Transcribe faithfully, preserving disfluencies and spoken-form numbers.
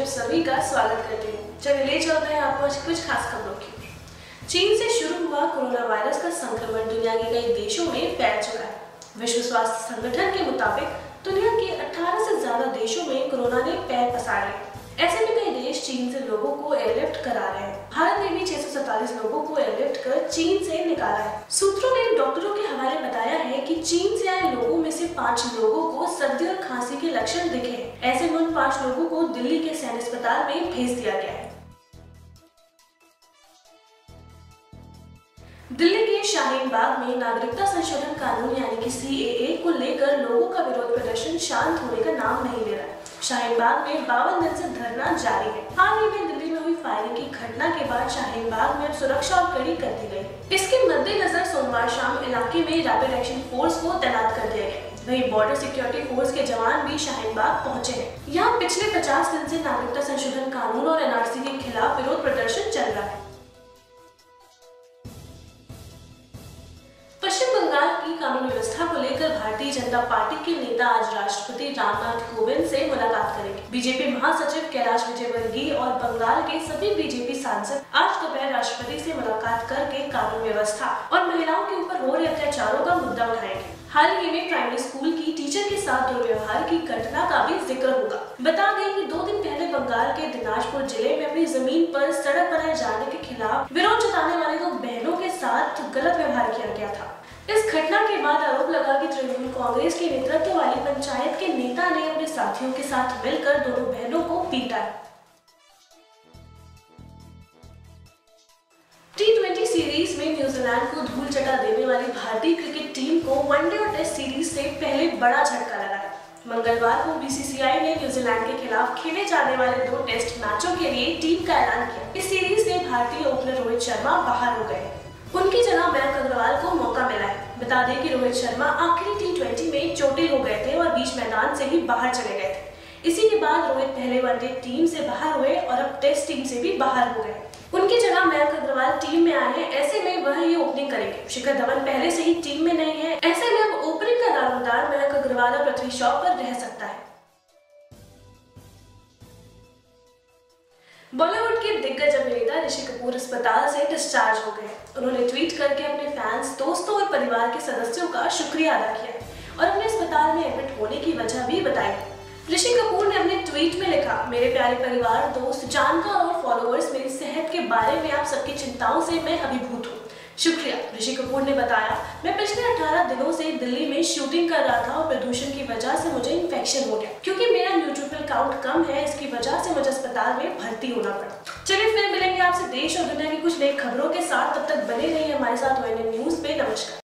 सभी का स्वागत करते हैं। चलिए ले चलते हैं आपको आज कुछ खास खबरों की। चीन से शुरू हुआ कोरोना वायरस का संक्रमण दुनिया के कई देशों में फैल चुका है। विश्व स्वास्थ्य संगठन के मुताबिक दुनिया के अठारह से ज्यादा देशों में कोरोना ने पैर पसार लिए। ऐसे में कई देश चीन से लोगों को एयरलिफ्ट करा रहे हैं। भारत ने भी छह सौ सैंतालीस लोगों को एयरलिफ्ट कर चीन से निकाला है। सूत्रों ने डॉक्टरों के हवाले बताया है कि चीन से आए लोगों में से पाँच लोगों को सर्दी और खांसी के लक्षण दिखे हैं। ऐसे में उन पाँच लोगों को दिल्ली के सैन्य अस्पताल में भेज दिया गया है। दिल्ली के शाहीन बाग में नागरिकता संशोधन कानून यानी कि सी ए ए को लेकर लोगों का विरोध प्रदर्शन शांत होने का नाम नहीं ले रहा है। शाहीन बाग में बावन दिन से धरना जारी है। हाल ही में दिल्ली में हुई फायरिंग की घटना के बाद शाहीन बाग में अब सुरक्षा और कड़ी कर दी गई। इसके मद्देनजर सोमवार शाम इलाके में रैपिड एक्शन फोर्स को तैनात कर दिया गया। वहीं बॉर्डर सिक्योरिटी फोर्स के जवान भी शाहीन बाग पहुंचे हैं। यहाँ पिछले पचास दिन से नागरिकता संशोधन कानून और एन आर सी के खिलाफ विरोध प्रदर्शन चल रहा है। पश्चिम बंगाल की कानून व्यवस्था को लेकर भारतीय जनता पार्टी के नेता आज राष्ट्रपति रामनाथ कोविंद से मुलाकात करेंगे। बीजेपी महासचिव कैलाश विजयवर्गीय और बंगाल के सभी बीजेपी सांसद आज दोपहर राष्ट्रपति से मुलाकात करके कानून व्यवस्था और महिलाओं के ऊपर हो रहे अत्याचारों का मुद्दा उठाएंगे। हाल ही में प्राइमरी स्कूल की टीचर के साथ दुर्व्यवहार की घटना का भी जिक्र होगा। बता दें कि दो दिन पहले बंगाल के दिनाजपुर जिले में अपनी जमीन पर सड़क बनाए जाने के खिलाफ विरोध जताने वाले दो बहनों के साथ गलत व्यवहार किया गया था। इस घटना के बाद आरोप लगा कि तृणमूल कांग्रेस के नेतृत्व वाली पंचायत के नेता ने अपने साथियों के साथ मिलकर दोनों बहनों को पीटा। टी ट्वेंटी सीरीज में न्यूजीलैंड को धूल चटा देने वाली भारतीय क्रिकेट टीम को वनडे और टेस्ट सीरीज से पहले बड़ा झटका लगा है। मंगलवार को बी सी सी आई ने न्यूजीलैंड के खिलाफ खेले जाने वाले दो टेस्ट मैचों के लिए टीम का ऐलान किया। इस सीरीज से भारतीय ओपनर रोहित शर्मा बाहर हो गए। उनकी जगह मयंक अग्रवाल को मौका मिला है। बता दें कि रोहित शर्मा आखिरी टी ट्वेंटी में चोटिल हो गए थे और बीच मैदान से ही बाहर चले गए थे। इसी के बाद रोहित पहले वनडे टीम से बाहर हुए और अब टेस्ट टीम से भी बाहर हो गए। उनकी जगह मयंक अग्रवाल टीम में आए हैं। ऐसे में वह ये ओपनिंग करेंगे। शिखर धवन पहले से ही टीम में नहीं है। ऐसे में अब ओपनिंग का दारोमदार मयंक अग्रवाल और पृथ्वी शॉ पर रह सकता है। बॉलीवुड के दिग्गज अभिनेता ऋषि कपूर अस्पताल से डिस्चार्ज हो गए। उन्होंने ट्वीट करके अपने फैंस, दोस्तों और परिवार के सदस्यों का शुक्रिया अदा किया और अपने अस्पताल में एडमिट होने की वजह भी बताई। ऋषि कपूर ने अपने ट्वीट में लिखा, मेरे प्यारे परिवार, दोस्त, जानकार और फॉलोअर्स, मेरी सेहत के बारे में आप सबकी चिंताओं से मैं अभिभूत हूँ। शुक्रिया। ऋषि कपूर ने बताया, मैं पिछले अठारह दिनों से दिल्ली में शूटिंग कर रहा था और प्रदूषण की वजह से मुझे इन्फेक्शन हो गया। क्योंकि मेरा न्यूट्रोफिल काउंट कम है, इसकी वजह से मुझे अस्पताल में भर्ती होना पड़ा। चलिए फिर मिलेंगे आपसे देश और दुनिया की कुछ नई खबरों के साथ। तब तक बने रहिए हमारे साथ ओ एन एन न्यूज पे। नमस्कार।